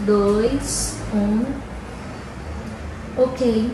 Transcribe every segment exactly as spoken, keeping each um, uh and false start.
dois, um. Ok.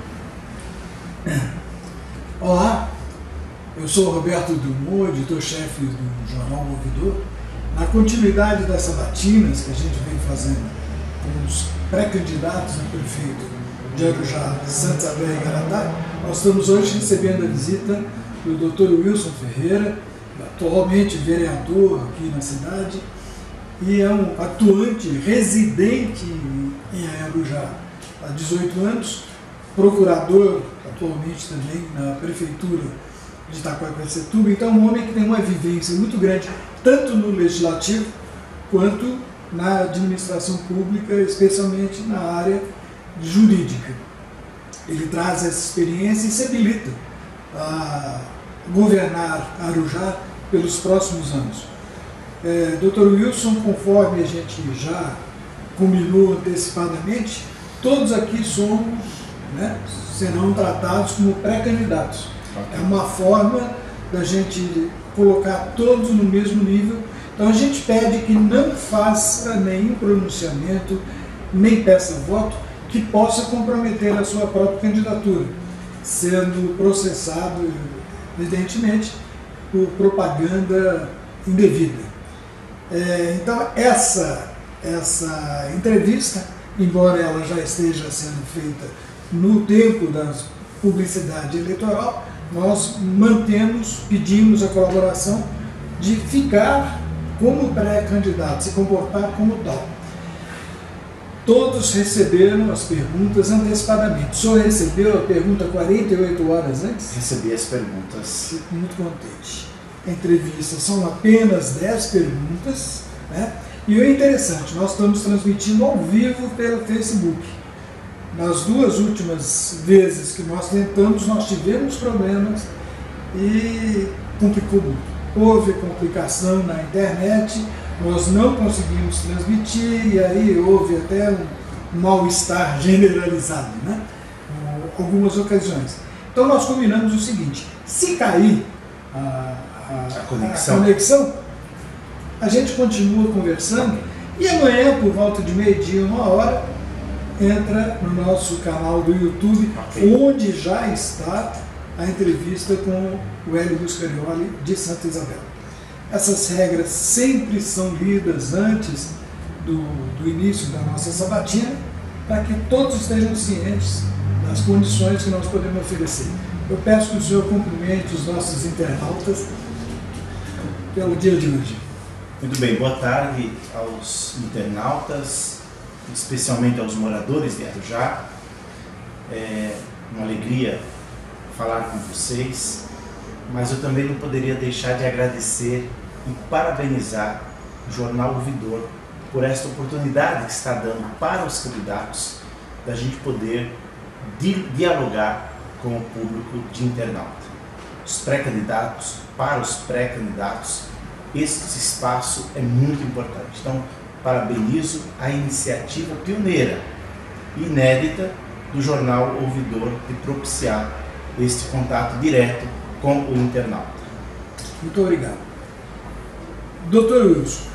Olá, eu sou Roberto Dumont, editor-chefe do Jornal Ouvidor. Na continuidade das sabatinas que a gente vem fazendo com os pré-candidatos a prefeito de Arujá, Santa Isabel e Garatá, nós estamos hoje recebendo a visita do doutor Wilson Ferreira, atualmente vereador aqui na cidade, e é um atuante residente em Arujá há dezoito anos, procurador atualmente também na prefeitura de Itaquaquecetuba. Então, um homem que tem uma vivência muito grande, tanto no legislativo quanto na administração pública, especialmente na área jurídica. Ele traz essa experiência e se habilita a governar Arujá pelos próximos anos. É, doutor Wilson, conforme a gente já combinou antecipadamente, todos aqui somos, né, serão tratados como pré-candidatos. É uma forma da gente colocar todos no mesmo nível. Então a gente pede que não faça nenhum pronunciamento, nem peça voto que possa comprometer a sua própria candidatura, sendo processado, evidentemente, por propaganda indevida. É, então essa, essa entrevista, embora ela já esteja sendo feita no tempo da publicidade eleitoral, nós mantemos, pedimos a colaboração de ficar como pré-candidato, se comportar como tal. Todos receberam as perguntas antecipadamente. O senhor recebeu a pergunta quarenta e oito horas antes? Recebi as perguntas. Fico muito contente. A entrevista são apenas dez perguntas, né? E o interessante, nós estamos transmitindo ao vivo pelo Facebook. Nas duas últimas vezes que nós tentamos, nós tivemos problemas e complicou muito. Houve complicação na internet, nós não conseguimos transmitir e aí houve até um mal-estar generalizado, né? Em algumas ocasiões. Então nós combinamos o seguinte: se cair a, a, a, conexão. a conexão, a gente continua conversando e amanhã, por volta de meio-dia, uma hora, entra no nosso canal do YouTube, okay, onde já está a entrevista com o Hélio Buscarioli de Santa Isabel. Essas regras sempre são lidas antes do, do início da nossa sabatina, para que todos estejam cientes das condições que nós podemos oferecer. Eu peço que o senhor cumprimente os nossos internautas pelo dia de hoje. Muito bem, boa tarde aos internautas, especialmente aos moradores de Arujá. É uma alegria falar com vocês, mas eu também não poderia deixar de agradecer e parabenizar o Jornal Ouvidor por esta oportunidade que está dando para os candidatos da gente poder di dialogar com o público de internauta. Os pré-candidatos, para os pré-candidatos, este espaço é muito importante. Então, parabenizo a iniciativa pioneira e inédita do Jornal Ouvidor de propiciar este contato direto com o internauta. Muito obrigado. doutor Wilson,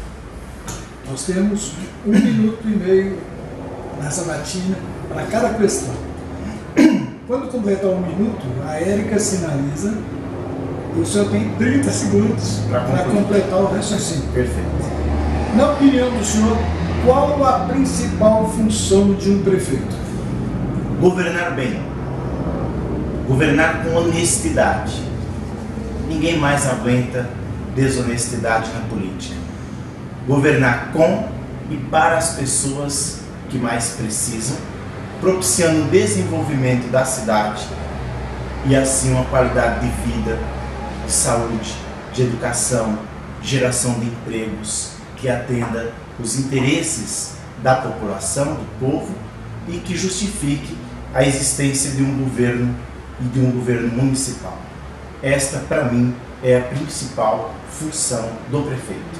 nós temos um minuto e meio na sabatina para cada questão. Quando completar um minuto, a Érica sinaliza e o senhor tem trinta segundos para completar o raciocínio. Perfeito. Na opinião do senhor, qual a principal função de um prefeito? Governar bem. Governar com honestidade. Ninguém mais aguenta desonestidade na política. Governar com e para as pessoas que mais precisam, propiciando o desenvolvimento da cidade e assim uma qualidade de vida, de saúde, de educação, geração de empregos, que atenda os interesses da população, do povo, e que justifique a existência de um governo e de um governo municipal. Esta, para mim, é a principal função do prefeito.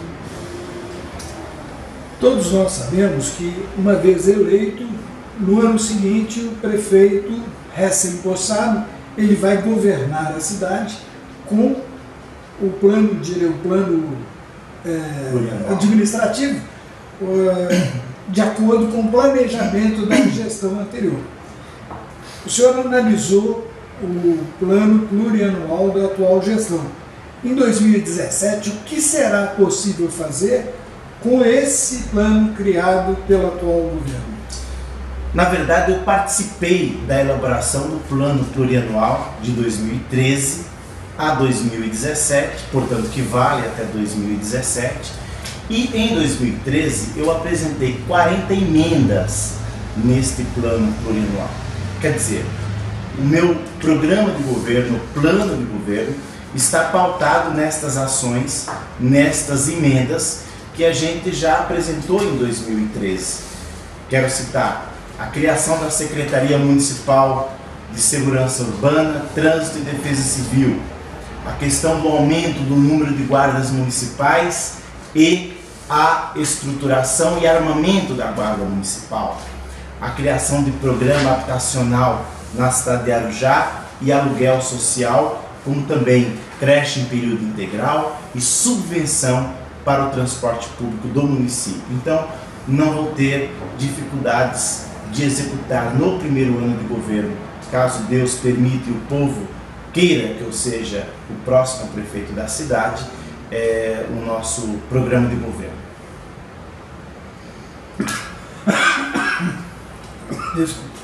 Todos nós sabemos que, uma vez eleito, no ano seguinte, o prefeito recém-possado, ele vai governar a cidade com o plano, o plano é, administrativo, de acordo com o planejamento da gestão anterior. O senhor analisou o plano plurianual da atual gestão. Em dois mil e dezessete, o que será possível fazer com esse plano criado pelo atual governo? Na verdade, eu participei da elaboração do plano plurianual de dois mil e treze a dois mil e dezessete, portanto que vale até dois mil e dezessete, e em dois mil e treze eu apresentei quarenta emendas neste plano plurianual. Quer dizer, o meu programa de governo, o plano de governo, está pautado nestas ações, nestas emendas que a gente já apresentou em dois mil e treze. Quero citar a criação da Secretaria Municipal de Segurança Urbana, Trânsito e Defesa Civil, a questão do aumento do número de guardas municipais e a estruturação e armamento da Guarda Municipal, a criação de programa habitacional na cidade de Arujá e aluguel social, como também creche em período integral e subvenção para o transporte público do município. Então, não vou ter dificuldades de executar no primeiro ano de governo, caso Deus permita e o povo queira que eu seja o próximo prefeito da cidade, é, o nosso programa de governo. Desculpa.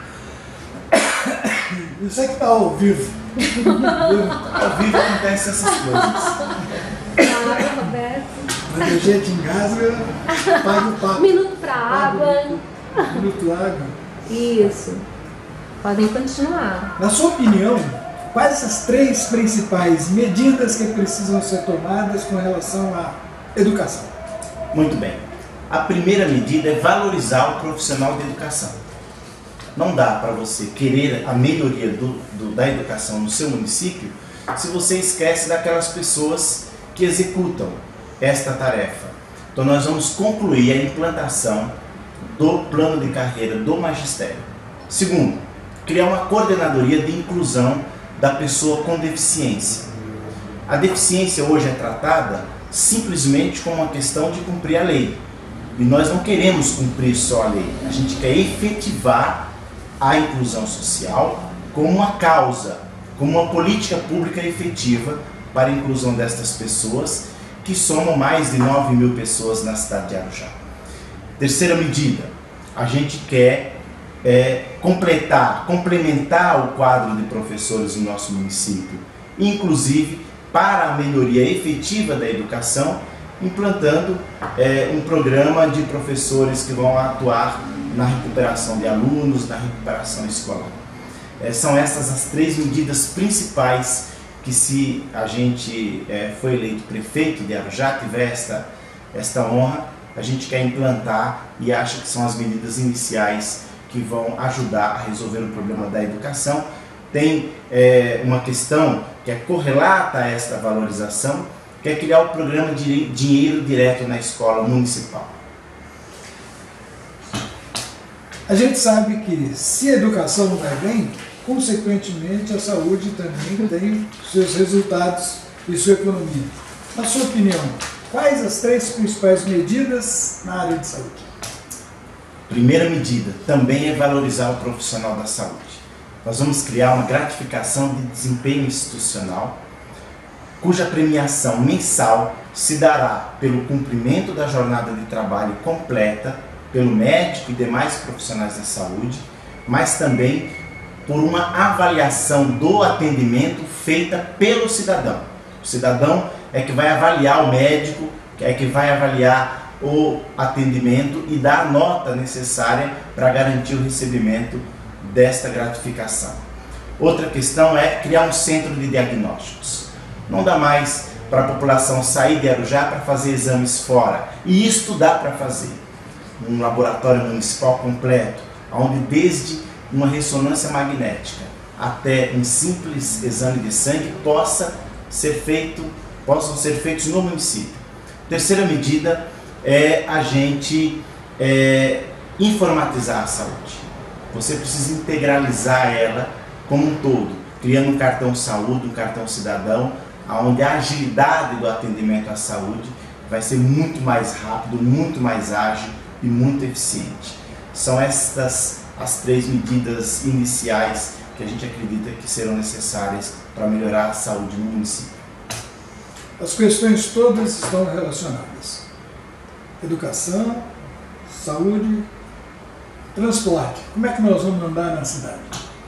Isso é que está ao vivo. Ao vivo acontecem essas coisas. Claro, Roberto. Quando a gente engasga, paga o papo. Minuto para água. Minuto água. Isso. Podem continuar. Na sua opinião, quais as três principais medidas que precisam ser tomadas com relação à educação? Muito bem. A primeira medida é valorizar o profissional de educação. Não dá para você querer a melhoria do, do, da educação no seu município se você esquece daquelas pessoas que executam esta tarefa. Então nós vamos concluir a implantação do plano de carreira do magistério. Segundo, criar uma coordenadoria de inclusão da pessoa com deficiência. A deficiência hoje é tratada simplesmente como uma questão de cumprir a lei. E nós não queremos cumprir só a lei, a gente quer efetivar a inclusão social como uma causa, como uma política pública efetiva para a inclusão destas pessoas, que somam mais de nove mil pessoas na cidade de Arujá. Terceira medida, a gente quer é, completar, complementar o quadro de professores no nosso município, inclusive para a melhoria efetiva da educação, implantando é, um programa de professores que vão atuar na recuperação de alunos, na recuperação escolar. É, são essas as três medidas principais que, se a gente é, foi eleito prefeito de Arujá, tiver esta, esta honra, a gente quer implantar e acha que são as medidas iniciais que vão ajudar a resolver o problema da educação. Tem é, uma questão que é correlata a esta valorização, que é criar o programa de dinheiro direto na escola municipal. A gente sabe que se a educação vai bem, consequentemente a saúde também tem seus resultados e sua economia. Na sua opinião, quais as três principais medidas na área de saúde? Primeira medida também é valorizar o profissional da saúde. Nós vamos criar uma gratificação de desempenho institucional, cuja premiação mensal se dará pelo cumprimento da jornada de trabalho completa pelo médico e demais profissionais da saúde, mas também por uma avaliação do atendimento feita pelo cidadão. O cidadão é que vai avaliar o médico, é que vai avaliar o atendimento e dar a nota necessária para garantir o recebimento desta gratificação. Outra questão é criar um centro de diagnósticos. Não dá mais para a população sair de Arujá para fazer exames fora, e isto dá para fazer. Um laboratório municipal completo, onde desde uma ressonância magnética até um simples exame de sangue possa ser feito, possam ser feitos no município. Terceira medida é a gente é, informatizar a saúde. Você precisa integralizar ela como um todo, criando um cartão saúde, um cartão cidadão, onde a agilidade do atendimento à saúde vai ser muito mais rápido, muito mais ágil e muito eficiente. São estas as três medidas iniciais que a gente acredita que serão necessárias para melhorar a saúde no município. As questões todas estão relacionadas. Educação, saúde, transporte. Como é que nós vamos andar na cidade?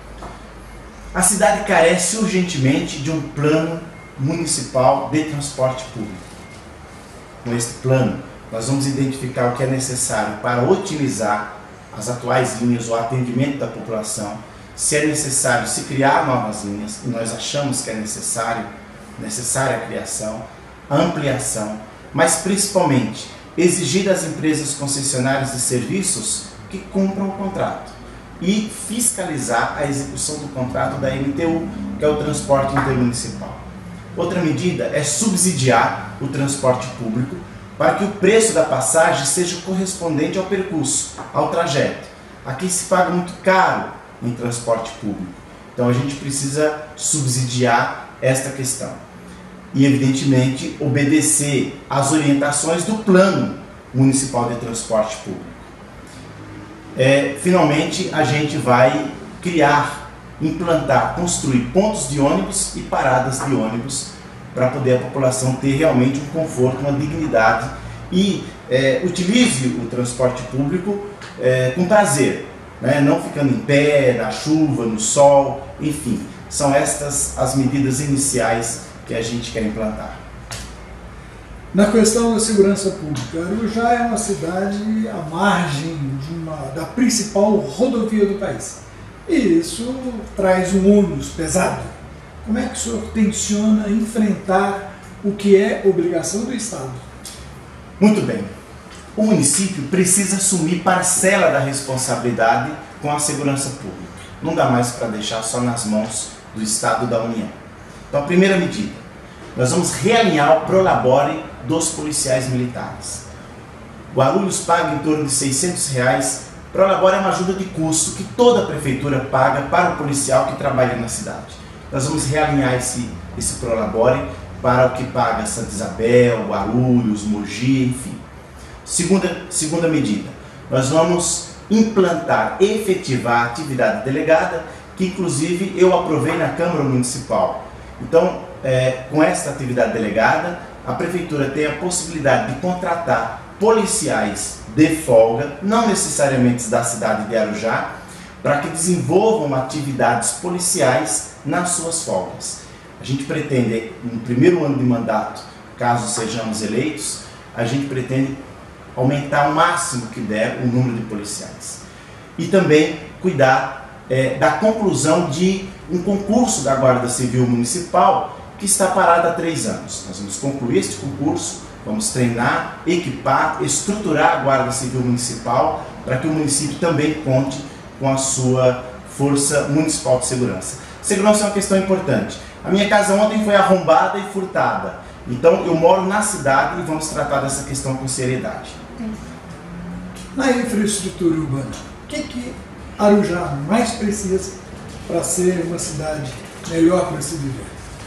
A cidade carece urgentemente de um plano municipal de transporte público. Com este plano, nós vamos identificar o que é necessário para otimizar as atuais linhas, o atendimento da população, se é necessário se criar novas linhas, e nós achamos que é necessário, necessária a criação, a ampliação, mas principalmente exigir das empresas concessionárias de serviços que cumpram o contrato e fiscalizar a execução do contrato da M T U, que é o transporte intermunicipal. Outra medida é subsidiar o transporte público para que o preço da passagem seja correspondente ao percurso, ao trajeto. Aqui se paga muito caro em transporte público, então a gente precisa subsidiar esta questão e, evidentemente, obedecer às orientações do Plano Municipal de Transporte Público. É, finalmente, a gente vai criar, implantar, construir pontos de ônibus e paradas de ônibus para poder a população ter realmente um conforto, uma dignidade e é, utilize o transporte público é, com prazer, né? Não ficando em pé, na chuva, no sol, enfim. São estas as medidas iniciais que a gente quer implantar. Na questão da segurança pública, Arujá é uma cidade à margem de uma, da principal rodovia do país. E isso traz um ônus pesado. Como é que o senhor tenciona enfrentar o que é obrigação do Estado? Muito bem. O município precisa assumir parcela da responsabilidade com a segurança pública. Não dá mais para deixar só nas mãos do Estado da União. Então, a primeira medida, nós vamos realinhar o prolabore dos policiais militares. Guarulhos paga em torno de seiscentos reais. Prolabore é uma ajuda de custo que toda a prefeitura paga para o policial que trabalha na cidade. Nós vamos realinhar esse, esse prolabore para o que paga Santa Isabel, Guarulhos, Mogi, enfim. Segunda, segunda medida, nós vamos implantar, efetivar a atividade delegada, que inclusive eu aprovei na Câmara Municipal. Então, é, com esta atividade delegada, a Prefeitura tem a possibilidade de contratar policiais de folga, não necessariamente da cidade de Arujá, para que desenvolvam atividades policiais nas suas folgas. A gente pretende, no primeiro ano de mandato, caso sejamos eleitos, a gente pretende aumentar o máximo que der o número de policiais. E também cuidar é, da conclusão de um concurso da Guarda Civil Municipal que está parado há três anos. Nós vamos concluir este concurso, vamos treinar, equipar, estruturar a Guarda Civil Municipal para que o município também conte com a sua Força Municipal de Segurança. Segurança é uma questão importante. A minha casa ontem foi arrombada e furtada. Então eu moro na cidade e vamos tratar dessa questão com seriedade. Na infraestrutura urbana, o que, que Arujá mais precisa para ser uma cidade melhor para se viver?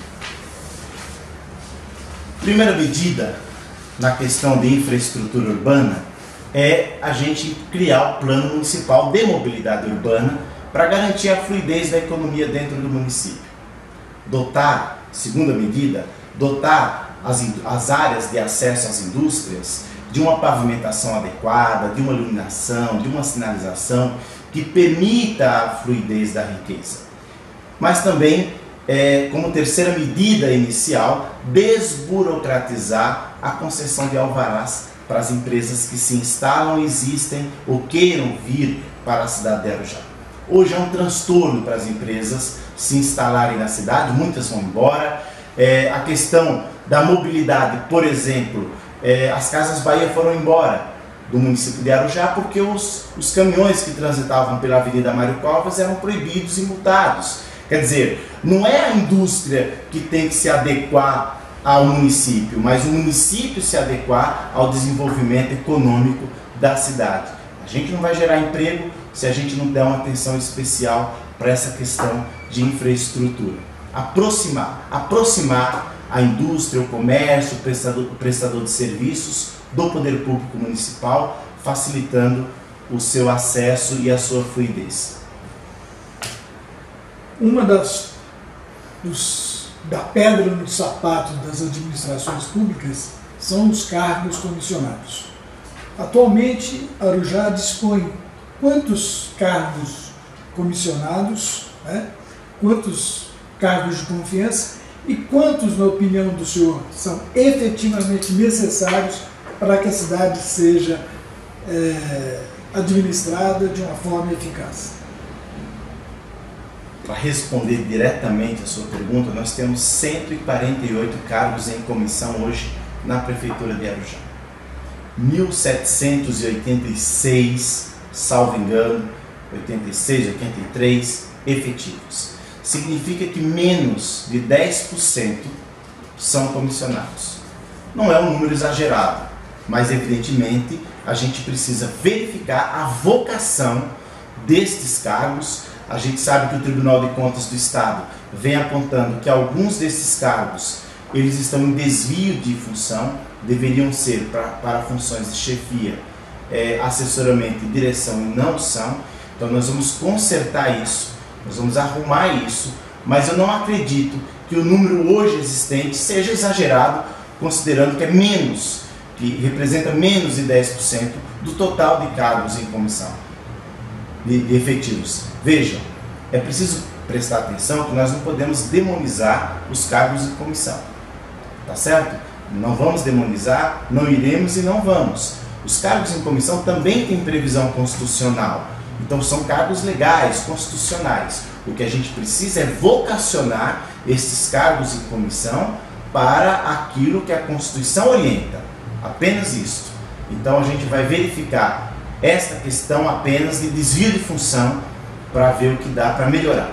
Primeira medida na questão de infraestrutura urbana é a gente criar o Plano Municipal de Mobilidade Urbana para garantir a fluidez da economia dentro do município. Dotar, segunda medida, dotar as, as áreas de acesso às indústrias de uma pavimentação adequada, de uma iluminação, de uma sinalização que permita a fluidez da riqueza. Mas também, é, como terceira medida inicial, desburocratizar a concessão de alvarás para as empresas que se instalam, existem ou queiram vir para a cidade de Arujá. Hoje é um transtorno para as empresas se instalarem na cidade, muitas vão embora. É, a questão da mobilidade, por exemplo, é, as Casas Bahia foram embora do município de Arujá porque os, os caminhões que transitavam pela Avenida Mário Covas eram proibidos e multados. Quer dizer, não é a indústria que tem que se adequar ao município, mas o município se adequar ao desenvolvimento econômico da cidade. A gente não vai gerar emprego se a gente não der uma atenção especial para essa questão de infraestrutura. Aproximar, aproximar a indústria, o comércio, o prestador, o prestador de serviços do poder público municipal, facilitando o seu acesso e a sua fluidez. Uma das dos, da pedra no sapato das administrações públicas são os cargos comissionados. Atualmente, Arujá dispõe quantos cargos comissionados, né? Quantos cargos de confiança e quantos, na opinião do senhor, são efetivamente necessários para que a cidade seja é, administrada de uma forma eficaz? Para responder diretamente a sua pergunta, nós temos cento e quarenta e oito cargos em comissão hoje na Prefeitura de Arujá. mil setecentos e oitenta e seis, salvo engano, oitenta e seis, oitenta e três efetivos. Significa que menos de dez por cento são comissionados. Não é um número exagerado, mas evidentemente a gente precisa verificar a vocação destes cargos. A gente sabe que o Tribunal de Contas do Estado vem apontando que alguns desses cargos eles estão em desvio de função, deveriam ser pra, para funções de chefia, é, assessoramento e direção e não são. Então nós vamos consertar isso, nós vamos arrumar isso, mas eu não acredito que o número hoje existente seja exagerado, considerando que é menos, que representa menos de dez por cento do total de cargos em comissão, de, de efetivos. Vejam, é preciso prestar atenção que nós não podemos demonizar os cargos em comissão, tá certo? Não vamos demonizar, não iremos e não vamos. Os cargos em comissão também têm previsão constitucional, então são cargos legais, constitucionais. O que a gente precisa é vocacionar esses cargos em comissão para aquilo que a Constituição orienta, apenas isso. Então a gente vai verificar esta questão apenas de desvio de função para ver o que dá para melhorar.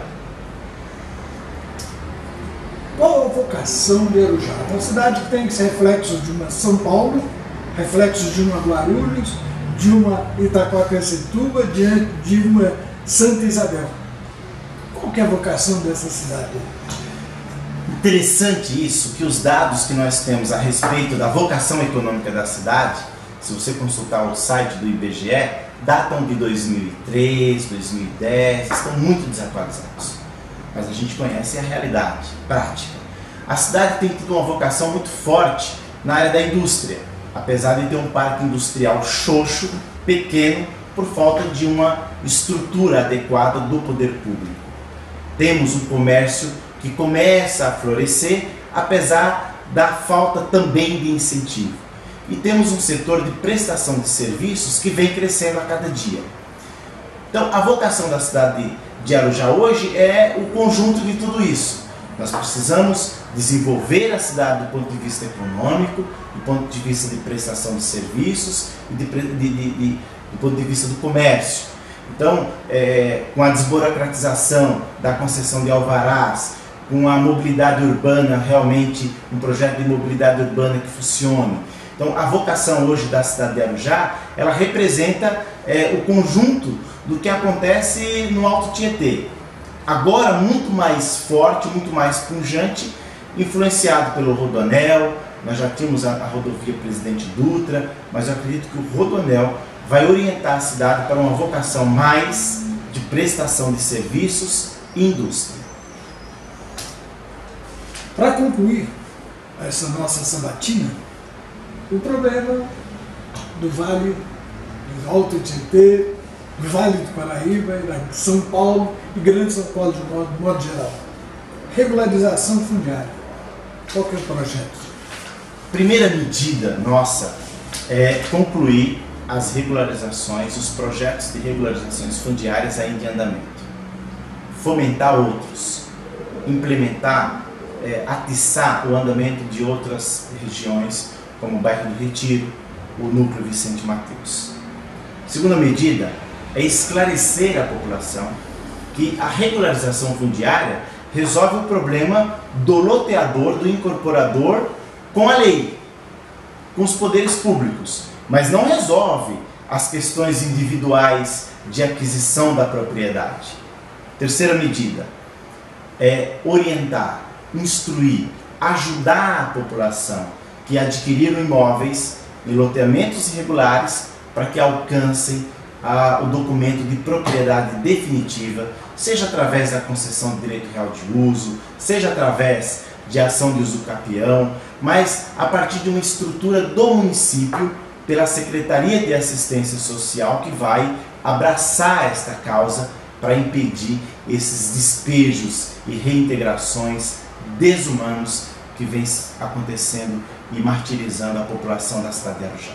Qual a vocação de Arujá? Uma cidade que tem reflexos de uma São Paulo, reflexos de uma Guarulhos, de uma Itaquaquecetuba, de, de uma Santa Isabel. Qual que é a vocação dessa cidade? Interessante isso, que os dados que nós temos a respeito da vocação econômica da cidade, se você consultar o site do I B G E, datam de dois mil e três, dois mil e dez, estão muito desatualizados. Mas a gente conhece a realidade prática. A cidade tem tido uma vocação muito forte na área da indústria, apesar de ter um parque industrial xoxo, pequeno, por falta de uma estrutura adequada do poder público. Temos um comércio que começa a florescer, apesar da falta também de incentivo. E temos um setor de prestação de serviços que vem crescendo a cada dia. Então, a vocação da cidade de Arujá hoje é o conjunto de tudo isso. Nós precisamos desenvolver a cidade do ponto de vista econômico, do ponto de vista de prestação de serviços e de, de, de, de, do ponto de vista do comércio. Então, é, com a desburocratização da concessão de alvarás, com a mobilidade urbana, realmente um projeto de mobilidade urbana que funcione. Então, a vocação hoje da cidade de Arujá, ela representa é, o conjunto do que acontece no Alto Tietê. Agora muito mais forte, muito mais pungente, influenciado pelo Rodoanel. Nós já tínhamos a, a rodovia Presidente Dutra, mas eu acredito que o Rodoanel vai orientar a cidade para uma vocação mais de prestação de serviços e indústria. Para concluir essa nossa sabatina, o problema do Vale do Alto Tietê, do Vale do Paraíba, da São Paulo e Grande São Paulo de modo, de modo geral. Regularização fundiária. Qual que é o projeto? Primeira medida nossa é concluir as regularizações, os projetos de regularizações fundiárias ainda em andamento. Fomentar outros, implementar, é, atiçar o andamento de outras regiões, como o bairro do Retiro, o núcleo Vicente Mateus. Segunda medida é esclarecer à população que a regularização fundiária resolve o problema do loteador, do incorporador com a lei, com os poderes públicos, mas não resolve as questões individuais de aquisição da propriedade. Terceira medida é orientar, instruir, ajudar a população que adquiriram imóveis em loteamentos irregulares para que alcancem a, o documento de propriedade definitiva, seja através da concessão de direito real de uso, seja através de ação de uso capião, mas a partir de uma estrutura do município, pela Secretaria de Assistência Social, que vai abraçar esta causa para impedir esses despejos e reintegrações desumanos que vem acontecendo e martirizando a população da cidade de Arujá.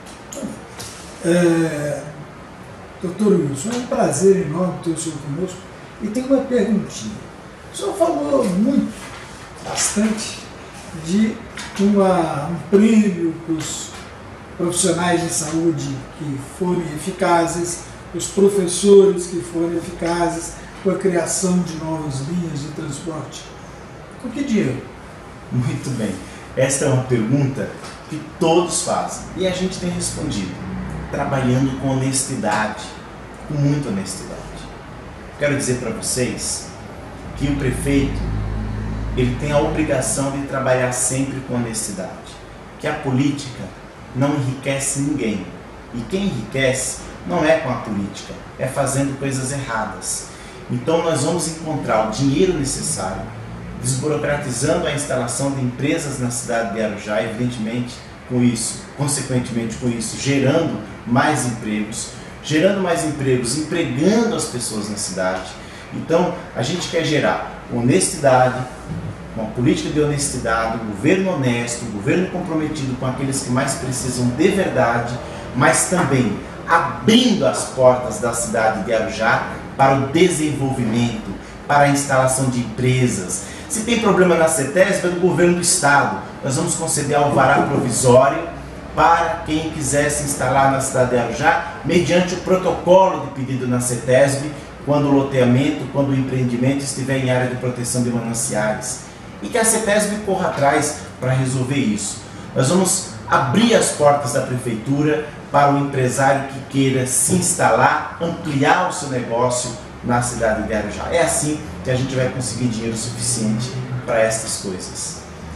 É, doutor Wilson, é um prazer enorme ter o senhor conosco. E tem uma perguntinha. O senhor falou muito, bastante, de uma, um prêmio para os profissionais de saúde que forem eficazes, os professores que forem eficazes, com a criação de novas linhas de transporte. Com que dinheiro? Muito bem. Esta é uma pergunta que todos fazem e a gente tem respondido, trabalhando com honestidade, com muita honestidade. Quero dizer para vocês que o prefeito, ele tem a obrigação de trabalhar sempre com honestidade, que a política não enriquece ninguém, e quem enriquece não é com a política, é fazendo coisas erradas. Então nós vamos encontrar o dinheiro necessário, desburocratizando a instalação de empresas na cidade de Arujá, evidentemente com isso, consequentemente com isso, gerando mais empregos, gerando mais empregos, empregando as pessoas na cidade. Então a gente quer gerar honestidade, uma política de honestidade, um governo honesto, um governo comprometido com aqueles que mais precisam de verdade, mas também abrindo as portas da cidade de Arujá para o desenvolvimento, para a instalação de empresas. Se tem problema na CETESB, é do governo do estado. Nós vamos conceder alvará provisório para quem quiser se instalar na cidade de Arujá, mediante o protocolo de pedido na CETESB, quando o loteamento, quando o empreendimento estiver em área de proteção de mananciais. E que a CETESB corra atrás para resolver isso. Nós vamos abrir as portas da prefeitura para o empresário que queira se instalar, ampliar o seu negócio na cidade de Arujá. É assim que a gente vai conseguir dinheiro suficiente para essas coisas.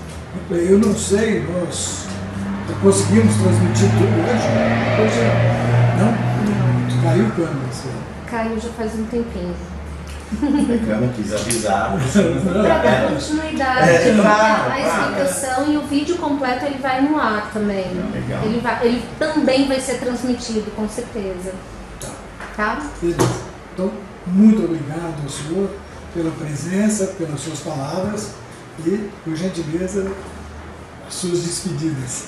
Eu não sei, nós conseguimos transmitir tudo hoje? Hoje não? Não. Caiu quando? Caiu já faz um tempinho. É que eu não quis avisar. Para dar continuidade, É, claro, a claro. explicação e o vídeo completo ele vai no ar também. Legal. Ele, vai, ele também vai ser transmitido, com certeza. Tá? Beleza. Então, muito obrigado ao senhor pela presença, pelas suas palavras e, por gentileza, as suas despedidas.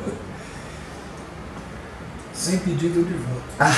Sem pedido de volta.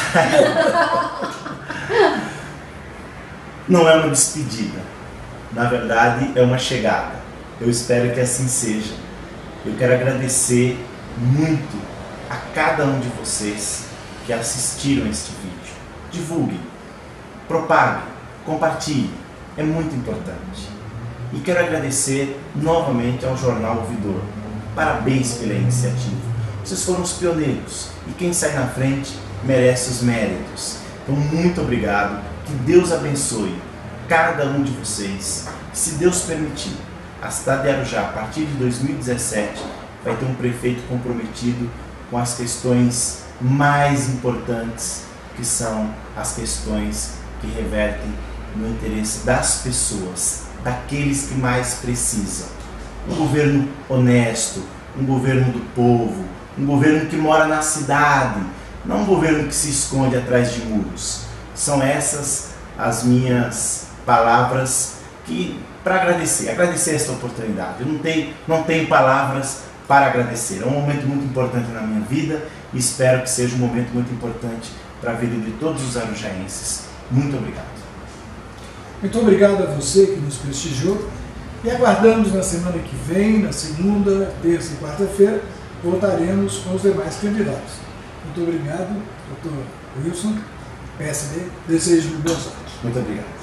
Não é uma despedida, na verdade é uma chegada. Eu espero que assim seja. Eu quero agradecer muito a cada um de vocês que assistiram este vídeo. Divulguem, propaguem, compartilhem, é muito importante. E quero agradecer novamente ao Jornal Ouvidor. Parabéns pela iniciativa. Vocês foram os pioneiros e quem sai na frente merece os méritos. Então muito obrigado. Que Deus abençoe cada um de vocês. Se Deus permitir, a cidade de Arujá, a partir de dois mil e dezessete, vai ter um prefeito comprometido com as questões mais importantes, que são as questões que revertem no interesse das pessoas, daqueles que mais precisam. Um governo honesto, um governo do povo, um governo que mora na cidade, não um governo que se esconde atrás de muros. São essas as minhas palavras que para agradecer, agradecer esta oportunidade. Eu não tenho, não tenho palavras para agradecer. É um momento muito importante na minha vida e espero que seja um momento muito importante para a vida de todos os arujaenses. Muito obrigado. Muito obrigado a você que nos prestigiou e aguardamos na semana que vem, na segunda, terça e quarta-feira, voltaremos com os demais candidatos. Muito obrigado, doutor Wilson. P S D, desejo-lhe boa sorte. Muito obrigado.